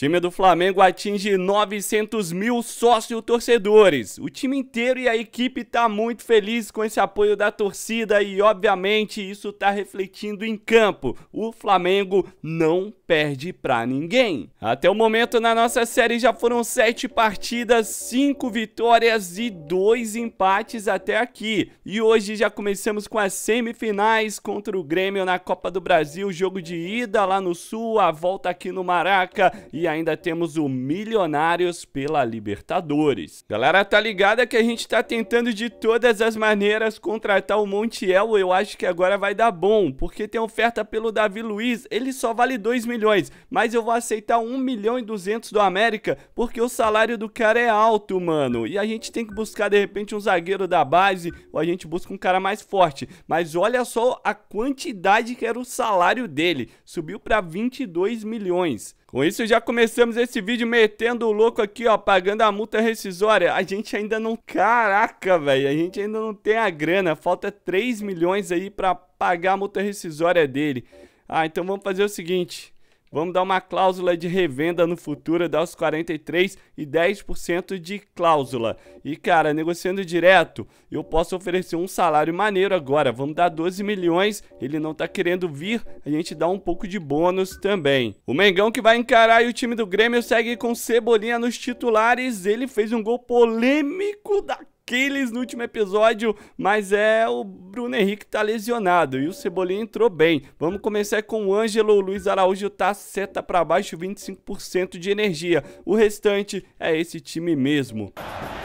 Time do Flamengo atinge 900 mil sócio-torcedores. O time inteiro e a equipe tá muito feliz com esse apoio da torcida e, obviamente, isso tá refletindo em campo. O Flamengo não perde pra ninguém. Até o momento, na nossa série, já foram 7 partidas, 5 vitórias e 2 empates até aqui. E hoje já começamos com as semifinais contra o Grêmio na Copa do Brasil, jogo de ida lá no Sul, a volta aqui no Maraca e ainda temos o Milionários pela Libertadores. Galera, tá ligada que a gente tá tentando de todas as maneiras contratar o Montiel. Eu acho que agora vai dar bom, porque tem oferta pelo Davi Luiz, ele só vale 2 milhões, mas eu vou aceitar 1 milhão e 200 do América, porque o salário do cara é alto, mano, e a gente tem que buscar de repente um zagueiro da base, ou a gente busca um cara mais forte, mas olha só a quantidade que era o salário dele, subiu pra 22 milhões. Com isso já começamos esse vídeo metendo o louco aqui, ó, pagando a multa rescisória. A gente ainda não... Caraca, velho, a gente ainda não tem a grana, falta 3 milhões aí pra pagar a multa rescisória dele. Ah, então vamos fazer o seguinte... Vamos dar uma cláusula de revenda no futuro, dar os 43 e 10% de cláusula. E, cara, negociando direto, eu posso oferecer um salário maneiro agora. Vamos dar 12 milhões, ele não tá querendo vir, a gente dá um pouco de bônus também. O Mengão que vai encarar e o time do Grêmio segue com Cebolinha nos titulares. Ele fez um gol polêmico daqueles no último episódio, mas o Bruno Henrique tá lesionado e o Cebolinha entrou bem. Vamos começar com o Ângelo. O Luiz Araújo tá seta pra baixo, 25% de energia. O restante é esse time mesmo.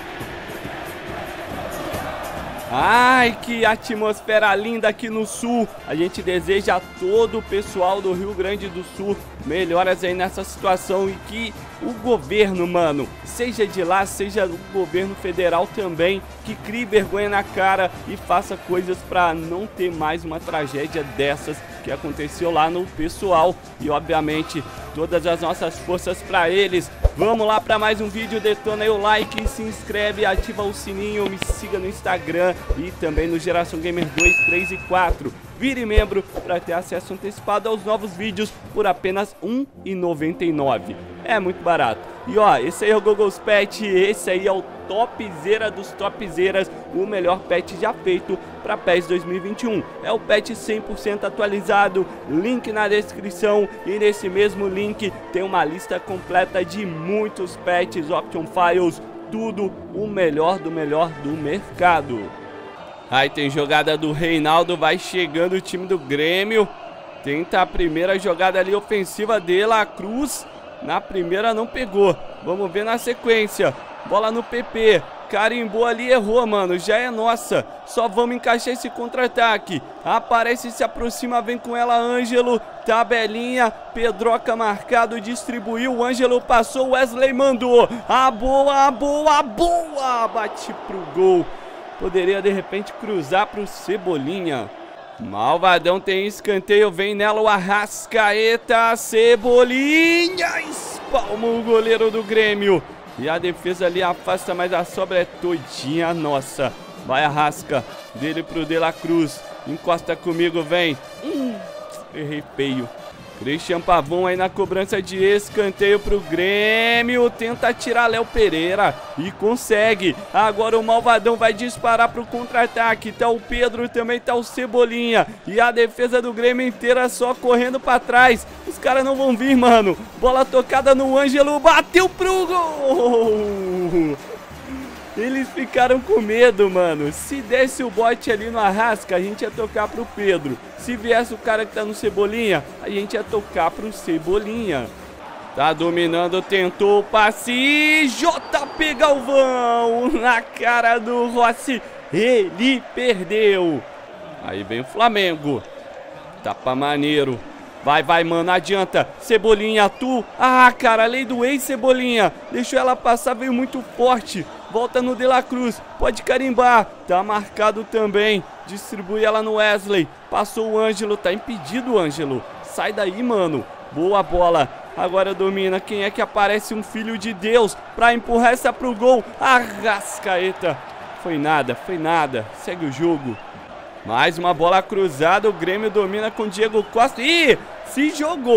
Ai, que atmosfera linda aqui no Sul. A gente deseja a todo o pessoal do Rio Grande do Sul melhoras aí nessa situação e que o governo, mano, seja de lá, seja o governo federal também, que crie vergonha na cara e faça coisas pra não ter mais uma tragédia dessas que aconteceu lá no pessoal. E obviamente todas as nossas forças pra eles. Vamos lá pra mais um vídeo, detona aí o like, se inscreve, ativa o sininho, me siga no Instagram e também no Geração Gamer 2, 3 e 4. Vire membro para ter acesso antecipado aos novos vídeos por apenas R$ 1,99. É muito barato. E ó, esse aí é o Google's Pet, esse aí é o topzera dos topzeras, o melhor pet já feito para PES 2021. É o pet 100% atualizado, link na descrição e nesse mesmo link tem uma lista completa de muitos pets, option files, tudo o melhor do mercado. Aí tem jogada do Reinaldo, vai chegando o time do Grêmio. Tenta a primeira jogada ali ofensiva dele, a Cruz. Na primeira não pegou. Vamos ver na sequência. Bola no PP. Carimbou ali, errou, mano. Já é nossa. Só vamos encaixar esse contra-ataque. Aparece, se aproxima, vem com ela, Ângelo. Tabelinha. Pedroca marcado, distribuiu. O Ângelo passou, Wesley mandou. A boa, boa, boa. Bate pro gol. Poderia de repente cruzar pro Cebolinha. Malvadão tem escanteio, vem nela o Arrascaeta. Cebolinha espalma o goleiro do Grêmio. E a defesa ali afasta, mas a sobra é todinha nossa. Vai Arrasca, dele pro De La Cruz. Encosta comigo, vem. Errei feio. Christian Pavão aí na cobrança de escanteio pro Grêmio. Tenta tirar Léo Pereira e consegue. Agora o Malvadão vai disparar pro contra-ataque. Tá o Pedro, também tá o Cebolinha. E a defesa do Grêmio inteira só correndo pra trás. Os caras não vão vir, mano. Bola tocada no Ângelo. Bateu pro gol! Eles ficaram com medo, mano. Se desse o bote ali no Arrasca, a gente ia tocar pro Pedro. Se viesse o cara que tá no Cebolinha, a gente ia tocar pro Cebolinha. Tá dominando, tentou o passe. JP Galvão na cara do Rossi. Ele perdeu. Aí vem o Flamengo. Tapa maneiro. Vai, vai, mano, adianta. Cebolinha, tu. Ah, cara, lei do ex, Cebolinha. Deixou ela passar, veio muito forte. Volta no De La Cruz, pode carimbar. Tá marcado também. Distribui ela no Wesley. Passou o Ângelo, tá impedido o Ângelo. Sai daí, mano. Boa bola. Agora domina. Quem é que aparece? Um filho de Deus pra empurrar essa pro gol. Arrascaeta. Foi nada, foi nada. Segue o jogo. Mais uma bola cruzada. O Grêmio domina com Diego Costa. Ih, se jogou.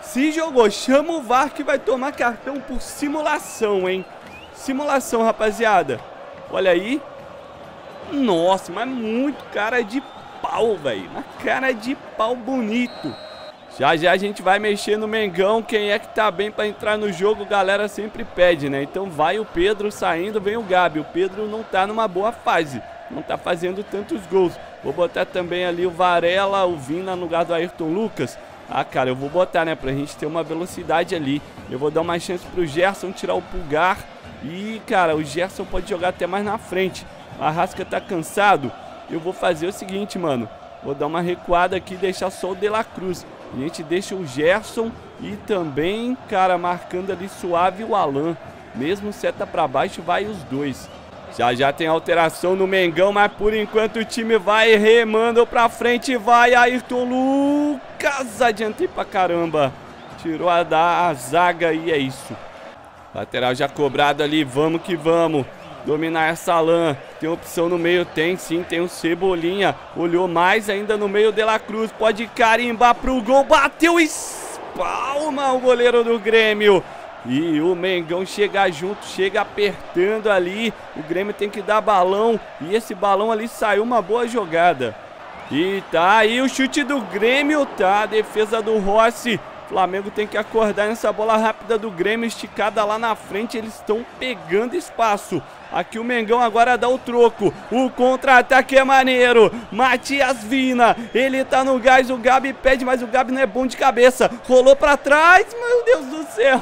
Se jogou, chama o VAR que vai tomar cartão por simulação, hein? Simulação, rapaziada. Olha aí. Nossa, mas muito cara de pau, velho. Uma cara de pau bonito. Já já a gente vai mexer no Mengão. Quem é que tá bem pra entrar no jogo, galera sempre pede, né? Então vai o Pedro saindo, vem o Gabi. O Pedro não tá numa boa fase, não tá fazendo tantos gols. Vou botar também ali o Varela, o Vina no lugar do Ayrton Lucas. Ah, cara, eu vou botar, né, pra gente ter uma velocidade ali. Eu vou dar uma chance pro Gerson tirar o Pulgar. E, cara, o Gerson pode jogar até mais na frente. A Arrasca tá cansado. Eu vou fazer o seguinte, mano. Vou dar uma recuada aqui e deixar só o De La Cruz. A gente deixa o Gerson e também, cara, marcando ali suave o Alan. Mesmo seta pra baixo, vai os dois. Já já tem alteração no Mengão, mas por enquanto o time vai remando pra frente. Vai Ayrton Lucas. Adiantei pra caramba. Tirou a zaga e é isso. Lateral já cobrado ali, vamos que vamos. Dominar essa lã. Tem opção no meio? Tem sim, tem o Cebolinha. Olhou mais ainda no meio, De La Cruz. Pode carimbar pro gol. Bateu e espalma o goleiro do Grêmio. E o Mengão chega junto, chega apertando ali. O Grêmio tem que dar balão. E esse balão ali saiu uma boa jogada. E tá aí o chute do Grêmio, tá? A defesa do Rossi. Flamengo tem que acordar nessa bola rápida do Grêmio, esticada lá na frente, eles estão pegando espaço. Aqui o Mengão agora dá o troco, o contra-ataque é maneiro. Matias Vina, ele tá no gás, o Gabi pede, mas o Gabi não é bom de cabeça. Rolou pra trás, meu Deus do céu.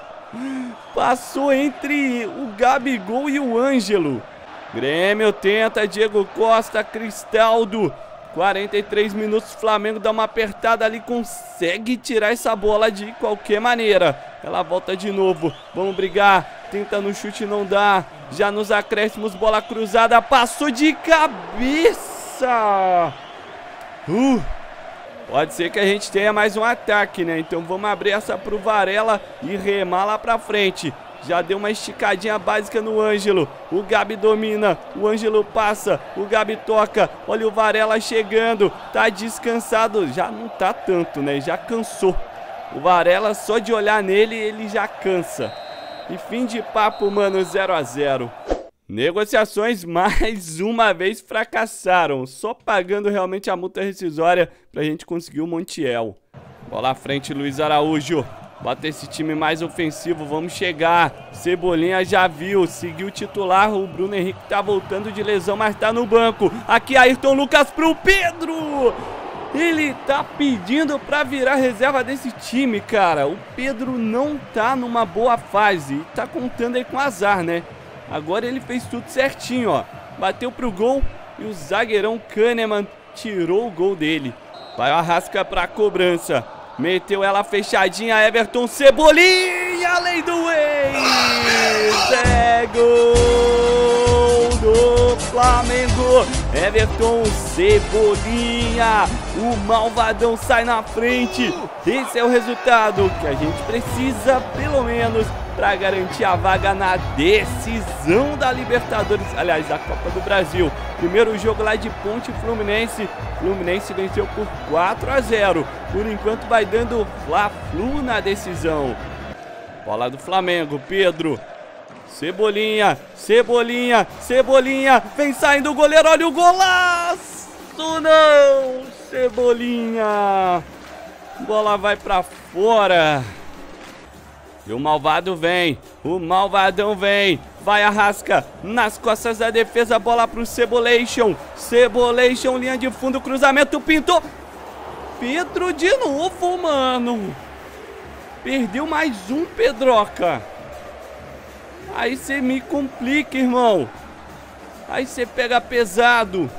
Passou entre o Gabigol e o Ângelo. Grêmio tenta, Diego Costa, Cristaldo. 43 minutos, Flamengo dá uma apertada ali, consegue tirar essa bola de qualquer maneira. Ela volta de novo, vamos brigar, tenta no chute, não dá. Já nos acréscimos, bola cruzada, passou de cabeça. Pode ser que a gente tenha mais um ataque, né? Então vamos abrir essa pro Varela e remar lá pra frente. Já deu uma esticadinha básica no Ângelo. O Gabi domina. O Ângelo passa. O Gabi toca. Olha o Varela chegando. Tá descansado. Já não tá tanto, né? Já cansou. O Varela, só de olhar nele, ele já cansa. E fim de papo, mano. 0 a 0. Negociações mais uma vez fracassaram. Só pagando realmente a multa rescisória pra gente conseguir o Montiel. Bola à frente, Luiz Araújo. Bota esse time mais ofensivo, vamos chegar. Cebolinha já viu, seguiu o titular. O Bruno Henrique tá voltando de lesão, mas tá no banco. Aqui Ayrton Lucas pro Pedro. Ele tá pedindo pra virar reserva desse time, cara. O Pedro não tá numa boa fase. Tá contando aí com azar, né? Agora ele fez tudo certinho, ó. Bateu pro gol e o zagueirão Kahneman tirou o gol dele. Vai o Arrasca pra cobrança. Meteu ela fechadinha, Everton Cebolinha, lei do ex, é gol do Flamengo, Everton Cebolinha, o malvadão sai na frente. Esse é o resultado que a gente precisa, pelo menos, para garantir a vaga na decisão da Libertadores, aliás, da Copa do Brasil. Primeiro jogo lá de Ponte Fluminense. Fluminense venceu por 4 a 0. Por enquanto vai dando Fla-Flu na decisão. Bola do Flamengo, Pedro. Cebolinha, Cebolinha, Cebolinha. Vem saindo o goleiro, olha o golaço! Não! Cebolinha. Bola vai pra fora. E o malvado vem, o malvadão vem, vai Arrasca, nas costas da defesa, bola pro Cebolation, Cebolation, linha de fundo, cruzamento, pintou, Pedro de novo, mano, perdeu mais um, Pedroca, aí você me complica, irmão, aí você pega pesado,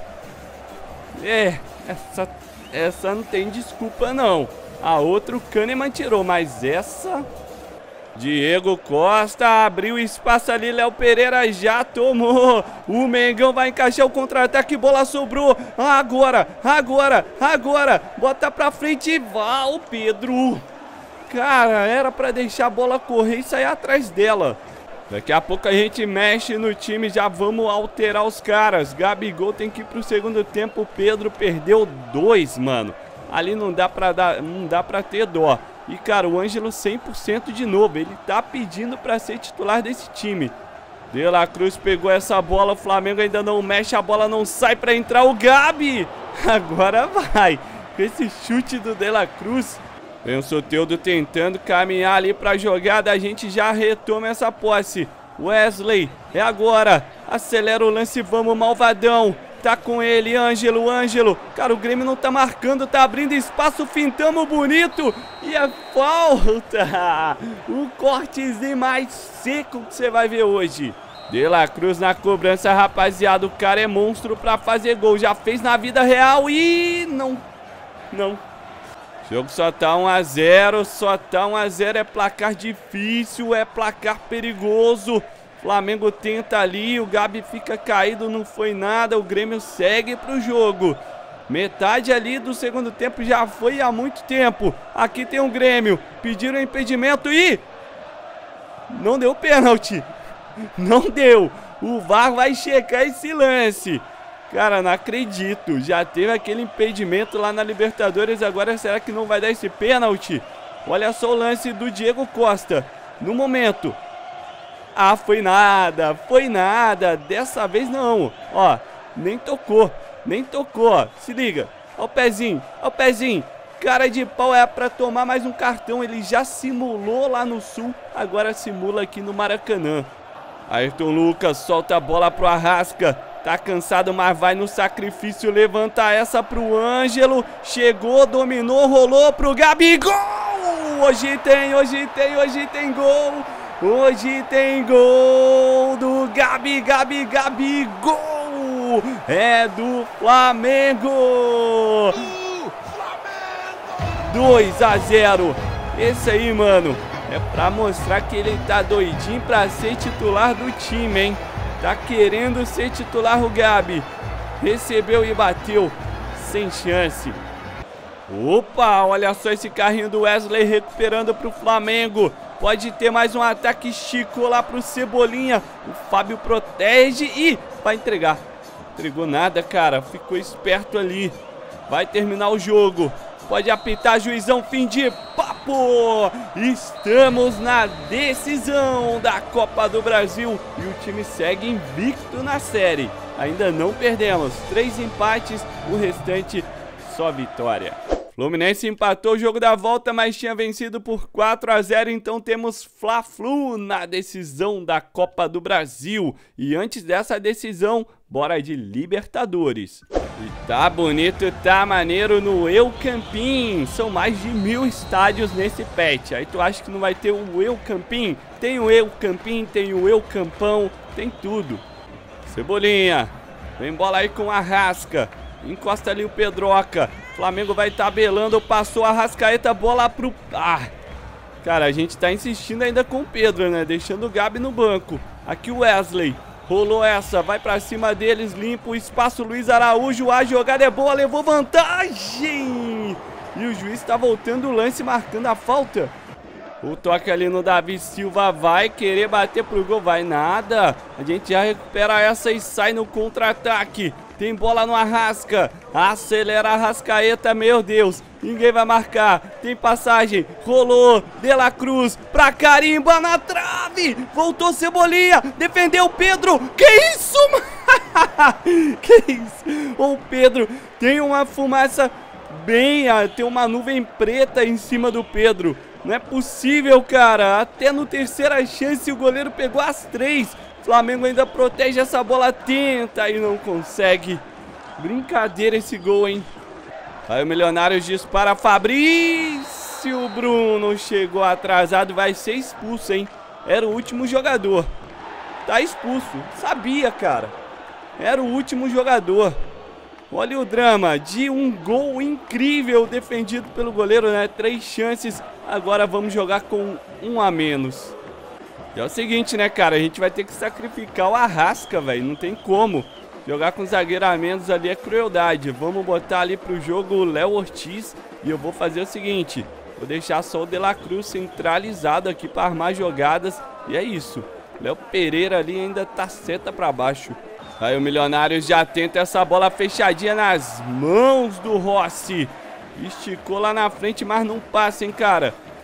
essa não tem desculpa não, a outra o Kahneman tirou, mas essa... Diego Costa abriu espaço ali, Léo Pereira já tomou. O Mengão vai encaixar o contra-ataque, bola sobrou. Agora, bota pra frente e vai o Pedro. Cara, era pra deixar a bola correr e sair atrás dela. Daqui a pouco a gente mexe no time, já vamos alterar os caras. Gabigol tem que ir pro segundo tempo, o Pedro perdeu 2, mano. Ali não dá pra ter dó. E, cara, o Ângelo 100% de novo. Ele tá pedindo pra ser titular desse time. De La Cruz pegou essa bola. O Flamengo ainda não mexe. A bola não sai pra entrar. O Gabi. Agora vai. Com esse chute do De La Cruz. Vem o Soteldo tentando caminhar ali pra jogada. A gente já retoma essa posse. Wesley. É agora. Acelera o lance. Vamos, malvadão. Tá com ele, Ângelo. Cara, o Grêmio não tá marcando, tá abrindo espaço, fintamos bonito. E é falta. O cortezinho mais seco que você vai ver hoje. De La Cruz na cobrança, rapaziada. O cara é monstro pra fazer gol. Já fez na vida real e... Não. O jogo só tá 1 a 0. É placar difícil, é placar perigoso. Flamengo tenta ali, o Gabi fica caído, não foi nada, o Grêmio segue pro jogo. Metade ali do segundo tempo já foi há muito tempo. Aqui tem o Grêmio, pediram impedimento e... Não deu pênalti. Não deu. O VAR vai checar esse lance. Cara, não acredito. Já teve aquele impedimento lá na Libertadores, agora será que não vai dar esse pênalti? Olha só o lance do Diego Costa. No momento... Ah, foi nada, dessa vez não, ó, nem tocou, ó, se liga, ó o pezinho, cara de pau, é pra tomar mais um cartão, ele já simulou lá no Sul, agora simula aqui no Maracanã. Ayrton Lucas solta a bola pro Arrasca, tá cansado, mas vai no sacrifício, levanta essa pro Ângelo, chegou, dominou, rolou pro Gabigol, hoje tem gol. Hoje tem gol do Gabi, gol! É do Flamengo! 2 a 0. Esse aí, mano, é pra mostrar que ele tá doidinho pra ser titular do time, hein? Tá querendo ser titular o Gabi. Recebeu e bateu. Sem chance. Opa, olha só esse carrinho do Wesley recuperando pro Flamengo. Pode ter mais um ataque, esticou lá pro Cebolinha. O Fábio protege e vai entregar. Entregou nada, cara. Ficou esperto ali. Vai terminar o jogo. Pode apitar, juizão, fim de papo. Estamos na decisão da Copa do Brasil. E o time segue invicto na série. Ainda não perdemos. 3 empates, o restante só vitória. Fluminense empatou o jogo da volta, mas tinha vencido por 4 a 0, então temos Fla-Flu na decisão da Copa do Brasil. E antes dessa decisão, bora de Libertadores. E tá bonito, tá maneiro no El Campín. São mais de 1000 estádios nesse patch. Aí tu acha que não vai ter o El Campín? Tem o El Campín, tem o El Campão, tem tudo. Cebolinha, vem bola aí com o Arrasca. Encosta ali o Pedroca. Flamengo vai tabelando. Passou a Arrascaeta. Bola pro... Ah! Cara, a gente tá insistindo ainda com o Pedro, né? Deixando o Gabi no banco. Aqui o Wesley. Rolou essa. Vai pra cima deles. Limpa o espaço. Luiz Araújo. A jogada é boa. Levou vantagem. E o juiz tá voltando o lance, marcando a falta. O toque ali no Davi Silva. Vai querer bater pro gol. Vai nada. A gente já recupera essa e sai no contra-ataque. Tem bola no Arrasca. Acelera a Arrascaeta, meu Deus. Ninguém vai marcar. Tem passagem. Rolou. De La Cruz. Pra carimba na trave. Voltou Cebolinha. Defendeu o Pedro. Que isso, mano? Que isso? O Pedro tem uma fumaça bem... Tem uma nuvem preta em cima do Pedro. Não é possível, cara. Até no terceira chance o goleiro pegou as 3. Flamengo ainda protege essa bola, tenta e não consegue. Brincadeira esse gol, hein? Aí o Milionários dispara, Fabrício Bruno chegou atrasado, vai ser expulso, hein? Era o último jogador. Tá expulso, sabia, cara. Era o último jogador. Olha o drama de um gol incrível defendido pelo goleiro, né? 3 chances, agora vamos jogar com 1 a menos. E é o seguinte, né, cara? A gente vai ter que sacrificar o Arrasca, velho. Não tem como. Jogar com zagueiro a menos ali é crueldade. Vamos botar ali pro jogo o Léo Ortiz. E eu vou fazer o seguinte. Vou deixar só o De La Cruz centralizado aqui para armar jogadas. E é isso. Léo Pereira ali ainda tá seta pra baixo. Aí o Milionários já tenta essa bola fechadinha nas mãos do Rossi. Esticou lá na frente, mas não passa, hein, cara.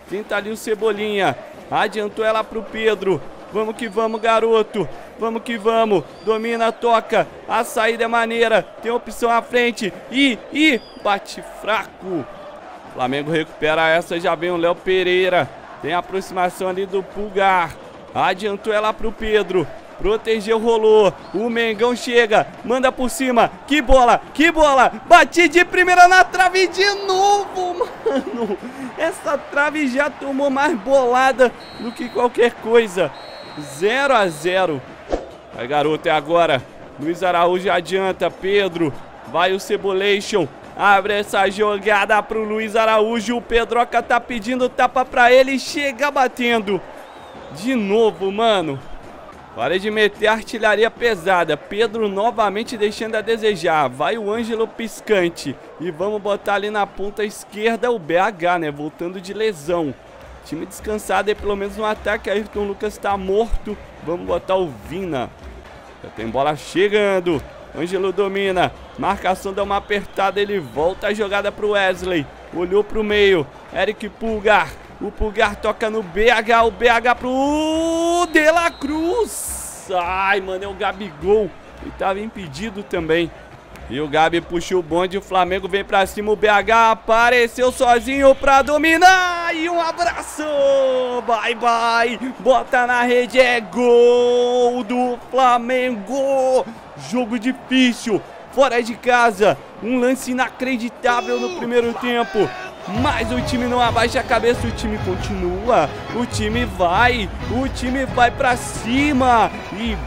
Tenta ali o Cebolinha. Adiantou ela pro Pedro. Vamos que vamos, garoto. Vamos que vamos. Domina, toca. A saída é maneira. Tem opção à frente. Bate fraco. Flamengo recupera essa. Já vem o Léo Pereira. Tem a aproximação ali do Pulgar. Adiantou ela pro Pedro. Protegeu, rolou. O Mengão chega. Manda por cima. Que bola, que bola. Bati de primeira na trave de novo, mano. Essa trave já tomou mais bolada do que qualquer coisa. 0 a 0. Vai, garoto, é agora. Luiz Araújo adianta. Pedro. Vai o Cebolation. Abre essa jogada pro Luiz Araújo. O Pedroca tá pedindo tapa pra ele. Chega batendo. De novo, mano. Hora de meter artilharia pesada. Pedro novamente deixando a desejar. Vai o Ângelo piscante. E vamos botar ali na ponta esquerda o BH, né? Voltando de lesão. Time descansado aí, pelo menos no ataque. Ayrton Lucas tá morto. Vamos botar o Vina. Já tem bola chegando. Ângelo domina. Marcação dá uma apertada. Ele volta a jogada pro Wesley. Olhou pro meio. Eric Pulgar. O Pulgar toca no BH. O BH pro De La Cruz. Ai, mano, é o Gabigol. Ele tava impedido também. E o Gabi puxou o bonde. O Flamengo vem pra cima. O BH apareceu sozinho pra dominar. E um abraço. Bye, bye. Bota na rede. É gol do Flamengo. Jogo difícil. Fora de casa. Um lance inacreditável no primeiro tempo. Mas o time não abaixa a cabeça, o time continua, o time vai pra cima. E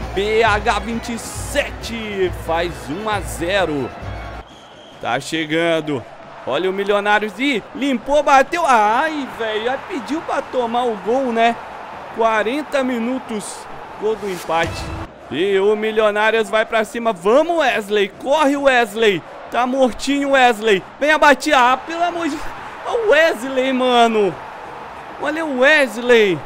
BH27 faz 1 a 0. Tá chegando. Olha o Milionários. Ih, limpou, bateu. Ai, velho, pediu pra tomar o gol, né? 40 minutos, gol do empate. E o Milionários vai pra cima. Vamos, Wesley, corre, Wesley. Tá mortinho, Wesley. Vem abater. Ah, pelo amor de Deus. Olha o Wesley, mano. Olha o Wesley.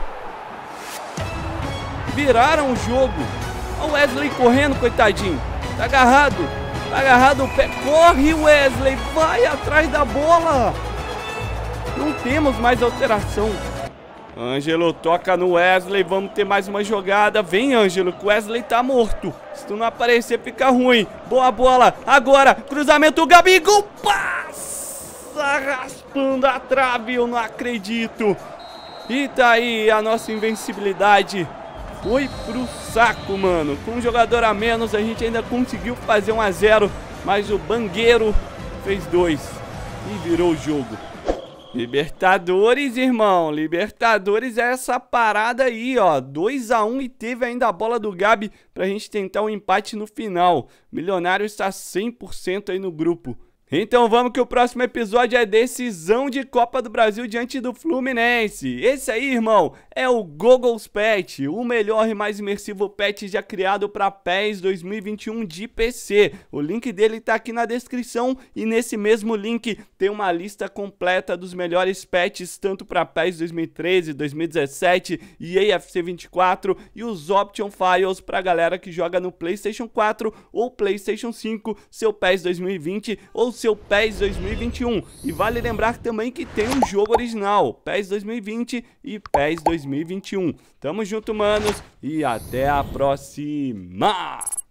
Viraram o jogo. Olha o Wesley correndo, coitadinho. Tá agarrado. Tá agarrado o pé. Corre, Wesley. Vai atrás da bola. Não temos mais alteração. Ângelo toca no Wesley. Vamos ter mais uma jogada. Vem, Ângelo, que o Wesley tá morto. Se tu não aparecer, fica ruim. Boa bola. Agora, cruzamento, Gabigol. Passa raspando a trave. Eu não acredito. E tá aí a nossa invencibilidade. Foi pro saco, mano. Com um jogador a menos, a gente ainda conseguiu fazer 1 a 0. Mas o Bangueiro fez 2 e virou o jogo. Libertadores, irmão. Libertadores é essa parada aí, ó. 2 a 1 e teve ainda a bola do Gabi pra gente tentar um empate no final. Milionário está 100% aí no grupo. Então vamos que o próximo episódio é decisão de Copa do Brasil diante do Fluminense. Esse aí, irmão, é o Google's Pet, o melhor e mais imersivo pet já criado para PES 2021 de PC. O link dele tá aqui na descrição e nesse mesmo link tem uma lista completa dos melhores pets, tanto para PES 2013, 2017 e EAFC 24 e os Option Files para galera que joga no PlayStation 4 ou PlayStation 5, seu PES 2020 ou seu PES 2021. E vale lembrar também que tem um jogo original, PES 2020 e PES 2021. Tamo junto, manos, e até a próxima!